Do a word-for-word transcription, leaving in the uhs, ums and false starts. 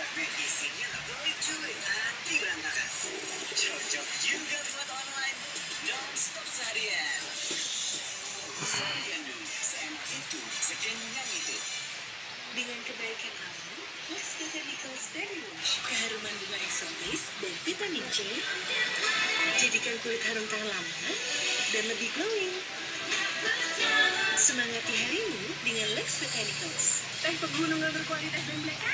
Isinya pelit cuy, hati berantakan. Cocok juga buat online. Non-stop seharian. Seharian dulu, seenak itu, sekenyang itu. Dengan kebaikan alam, Lux Botanicals Berry Wash, keharuman bunga eksotis dan vitamin C, jadikan kulit harum tahan lama dan lebih glowing. Semangati harimu dengan Lux Botanicals. Teh pegunungan berkualitas dan black